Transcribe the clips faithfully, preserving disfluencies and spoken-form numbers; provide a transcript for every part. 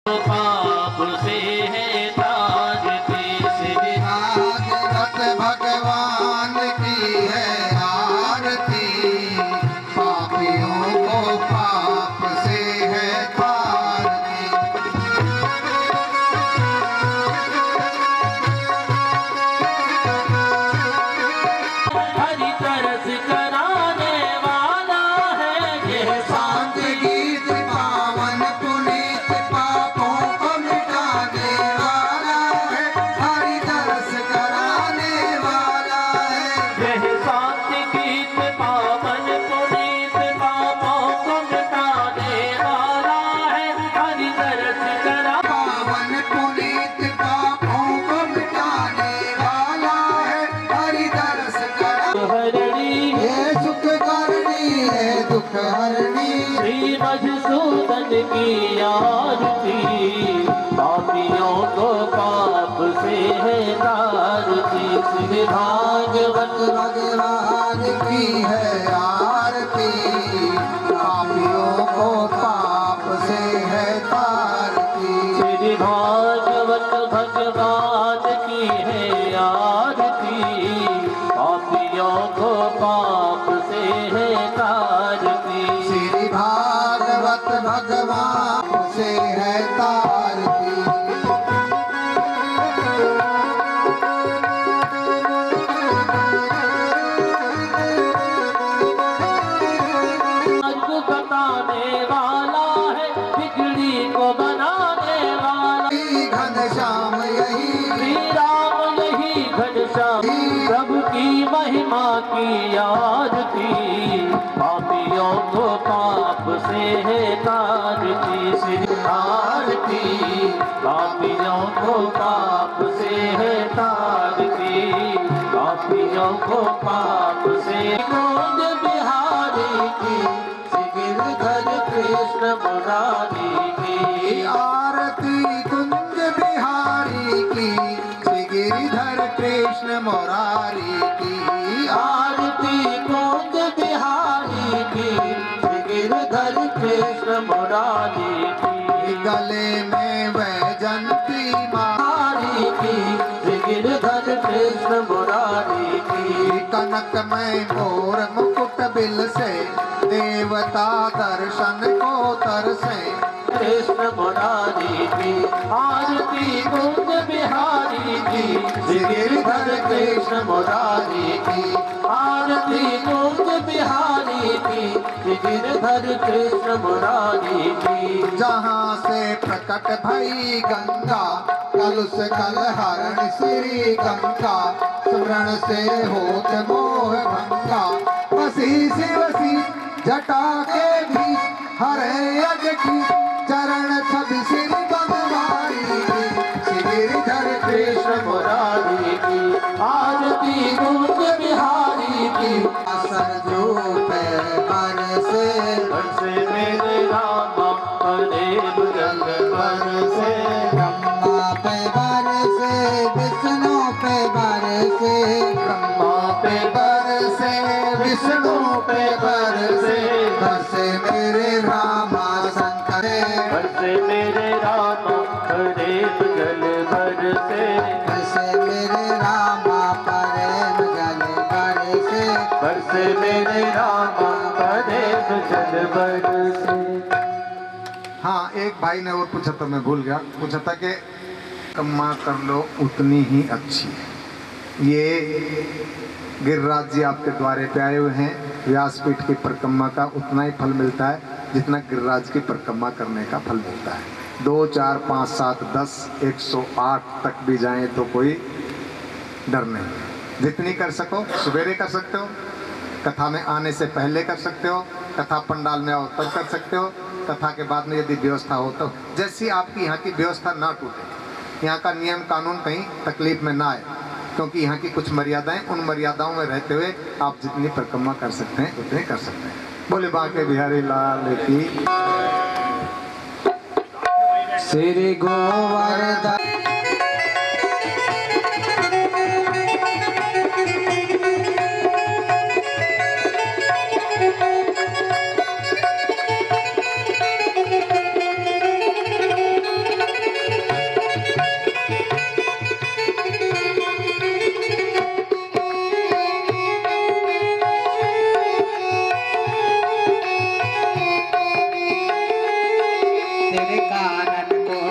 पाप से है तारती, श्री भागवत भगवान की है आरती, पापियों को पाप से है तारती। हरि तरस कराने वाला है यह शांत गीत पावन पुनीत, पापों को मिटाने वाला है, हरि तरस कराने वाला है। यह शांत गीत पावन पुनीत, पापों को मिटाने वाला है, हरि तरस करा पावन पुनीत, पापों को मिटाने वाला है, हरि तरस करा हरणी ये सुख करनी है दुख हरणी। श्री मधुसूदन की आरती, पापियों को पाप से है तारती, श्री भागवत भगवान की है आरती, पापियों को पाप से है तारती। श्री भागवत भगवान की है आरती, पापियों को पाप से है तारती। श्री भागवत भगवान से है तारती। को बताने वाला है, बिगड़ी को बनाने वाला, घनश्याम यही श्री राम यही घनश्याम, प्रभु की महिमा की आरती, पापियों को पाप से है तारती, श्री आरती, पापियों को पाप से है तारती, पापियों को पाप से। गोद बिहारी की गिरधर कृष्ण मुरारी की आरती, कुंज बिहारी की श्री गिरिधर कृष्ण मुरारी की आरती, कुंज बिहारी की श्री गिरधर कृष्ण मुरारी की गले में वैजंती मारी की श्री गिरधर कृष्ण मुरारी की कनक में मोर मुकुट बिल से देवता दर्शन को तरसे। कृष्ण मुरारी की आरती, कुंज बिहारी की श्री गिरधर कृष्ण मुरारी की आरती, कुंज बिहारी की श्री गिरधर कृष्ण मुरारी की। जहाँ से प्रकट भई गंगा, कलुष कलहरण श्री गंगा, स्मरण से होत मोह भंगा, बसी शिवसी जटा के भी हरे यज्ञ की, चरण छवि श्री बनवारी की श्री गिरिधर कृष्ण मुरारी की आरती, कुंज बिहारी की सरजू पे बरसे बरसे मेरे रामा परेब जल बरसे, ब्रह्मा पे बरसे विष्णु पे बरसे, ब्रह्मा पे बरसे विष्णु पे बरसे, बरसे मेरे रामा शंकर, बरसे मेरे रामा परेब जल बरसे, बरसे मेरे रामा प्रेम जल बरसे, बरसे मेरे रामा परेब जल बरसे। हाँ, एक भाई ने और पूछा था, मैं भूल गया, पूछा था कि कम्मा कर लो उतनी ही अच्छी है। ये गिरिराज जी आपके द्वारे पे आए हुए हैं, व्यासपीठ की परिक्रमा का उतना ही फल मिलता है जितना गिरिराज की परिक्रमा करने का फल मिलता है। दो चार पाँच सात दस एक सौ आठ तक भी जाएं तो कोई डर नहीं। जितनी कर सको, सवेरे कर सकते हो, कथा में आने से पहले कर सकते हो, कथा पंडाल में आओ तब कर सकते हो, कथा के बाद में यदि व्यवस्था हो तो, जैसी आपकी यहाँ की व्यवस्था ना टूटे, यहाँ का नियम कानून कहीं तकलीफ में ना आए, क्योंकि यहाँ की कुछ मर्यादाएं, उन मर्यादाओं में रहते हुए आप जितनी परिक्रमा कर सकते हैं उतने कर सकते हैं। बोले बांके बिहारी लाल की। श्री गोवर्धन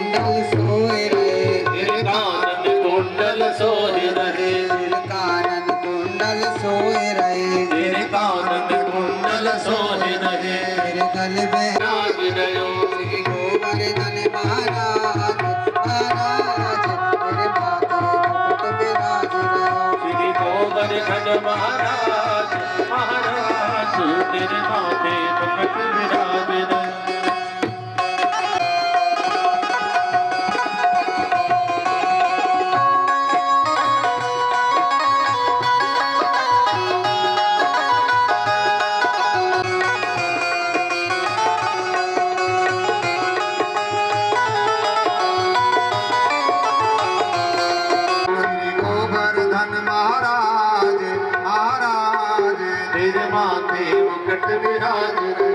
कुंडल सोए रहे, तेरे कानन कुंडल सोए रहे, तेरे कानन कुंडल सोए रहे, तेरे कानन कुंडल सोए रहे, तेरे गल में राज रहो श्री गोवर्धन महाराज, महाराज तेरे माथे मुकुट विराज रहो, श्री गोवर्धन महाराज, महाराज तेरे माथे मुकुट विराज रहे। श्री गोवर्धन महाराज, महाराज तेरे माथे मुकुट विराज रहे,